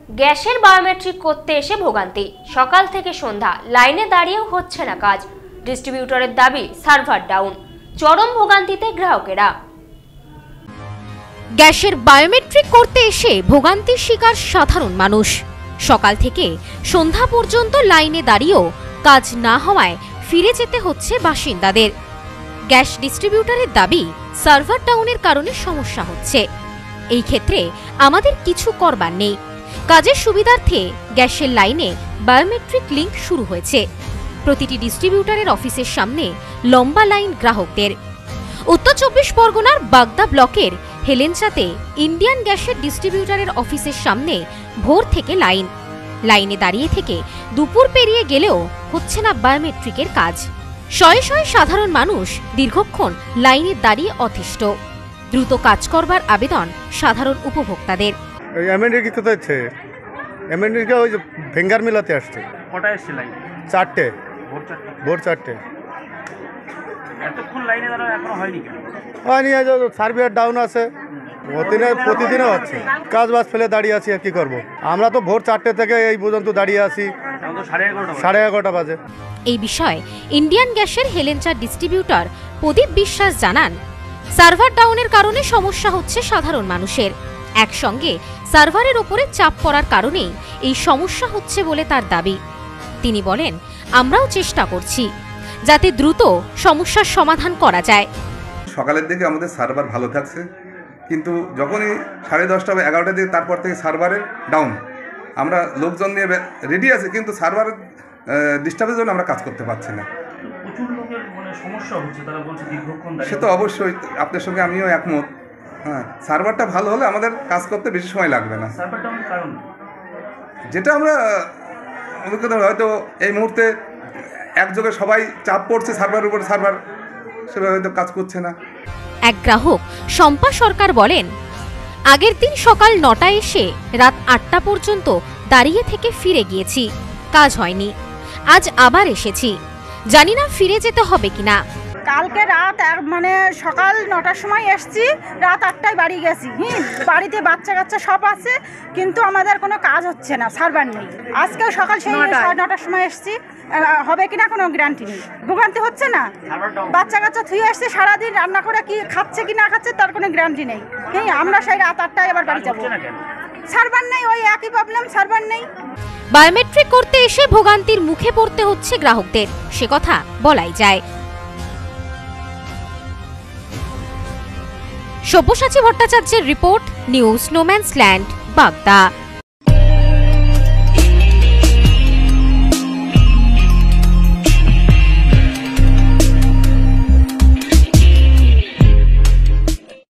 গ্যাসের বায়োমেট্রিক করতে এসে ভোগান্তি, সকাল থেকে সন্ধ্যা লাইনে দাঁড়িয়েও হচ্ছে না কাজ। ডিস্ট্রিবিউটরের দাবি সার্ভার ডাউন, চরম ভোগান্তিতে গ্রাহকেরা। গ্যাসের বায়োমেট্রিক করতে এসে ভোগান্তির শিকার সাধারণ মানুষ। সকাল থেকে সন্ধ্যা পর্যন্ত লাইনে দাঁড়িয়েও কাজ না হওয়ায় ফিরে যেতে হচ্ছে বাসিন্দাদের। গ্যাস ডিস্ট্রিবিউটরের দাবি সার্ভার ডাউনের কারণে সমস্যা হচ্ছে। এই ক্ষেত্রে আমাদের কিছু করবার নেই। কাজের সুবিধার্থে গ্যাসের লাইনে বায়োমেট্রিক লিঙ্ক শুরু হয়েছে। প্রতিটি ডিস্ট্রিবিউটরের অফিসের সামনে লম্বা লাইন গ্রাহকদের। উত্তর 24 পরগনার বাগদা ব্লকের হেলেঞ্চাতে ইন্ডিয়ান গ্যাসের ডিস্ট্রিবিউটরের অফিসের সামনে ভোর থেকে লাইনে দাঁড়িয়ে থেকে দুপুর পেরিয়ে গেলেও হচ্ছে না বায়োমেট্রিকের কাজ। শয়ে শয়ে সাধারণ মানুষ দীর্ঘক্ষণ লাইনে দাঁড়িয়ে অতিষ্ঠ। দ্রুত কাজ করবার আবেদন সাধারণ উপভোক্তাদের। ভেঙ্গার মিলাতে আসছে। কটা এসছে লাইন? 4টে, ভোর 4টে। এতক্ষণ লাইনে দাঁড়ানো এখনো হয়নি কেন? হয়নি, সার্ভার ডাউন আছে, প্রতিদিনও হচ্ছে। কাজ বাজ ফেলে দাঁড়িয়ে আছি, আর কি করবো? আমরা তো ভোর 4টে থেকে এই পর্যন্ত দাঁড়িয়ে আছি, 11:30 বাজে। এই বিষয়ে ইন্ডিয়ান গ্যাসের হেলেঞ্চা ডিস্ট্রিবিউটর প্রদীপ বিশ্বাস জানান, সার্ভার ডাউনের কারণে সমস্যা হচ্ছে সাধারণ মানুষের। একসঙ্গে সার্ভারের ওপরে চাপ পড়ার কারণেই এই সমস্যা হচ্ছে বলে তার দাবি। তিনি বলেন, আমরাও চেষ্টা করছি যাতে দ্রুত সমস্যার সমাধান করা যায়। সকালের দিকে আমাদের সার্ভার ভালো থাকছে, কিন্তু যখনই 10:30 বা 11টার দিকে তারপর থেকে সার্ভারের ডাউন। আমরা লোকজন নিয়ে রেডি আছি, কিন্তু সার্ভার ডিস্টার্বের জন্য আমরা কাজ করতে পারছি না। সে তো অবশ্যই, আপনার সঙ্গে আমিও একমত। হ্যাঁ, সার্ভারটা ভালো হলে আমাদের কাজ করতে বেশি সময় লাগবে না। যেটা আমরা হয়তো এই মুহূর্তে একযোগে সবাই চাপ পড়ছে সার্ভারের উপর, সার্ভার সেভাবে হয়তো কাজ করছে না। এক গ্রাহক শম্পা সরকার বলেন, আগের দিন সকাল 9টায় এসে রাত 8টা পর্যন্ত দাঁড়িয়ে থেকে ফিরে গিয়েছি, কাজ হয়নি। আজ আবার এসেছি, জানি না ফিরে যেতে হবে কিনা। কালকে রাত সকাল 9টার সময় এসছি, রাত 8টায় বাড়ি গেছি। বাড়িতে বাচ্চা কাচ্চা সব আছে, কিন্তু আমাদের কোনো কাজ হচ্ছে না, সার্ভার নেই। আজকেও সকাল 9টার সময় এসছি, হবে কিনা কোনো গ্যারান্টি নেই। ভোগান্তি হচ্ছে না, বাচ্চা কাচ্চা থুয়ে আসছে, সারাদিন রান্না করে কি খাচ্ছে কি না খাচ্ছে তার কোনো গ্যারান্টি নেই। আমরা সেই রাত 8টায় আবার বাড়ি যাবো, সার্ভার নেই। ওই একই প্রবলেম, সার্ভার নেই। বায়োমেট্রিক করতে এসে ভোগান্তির মুখে পড়তে হচ্ছে গ্রাহকদের, সে কথা বলাই যায়। সব্যসাচী ভট্টাচার্যের রিপোর্ট, নিউজ নোম্যান্স ল্যান্ড, বাগদা।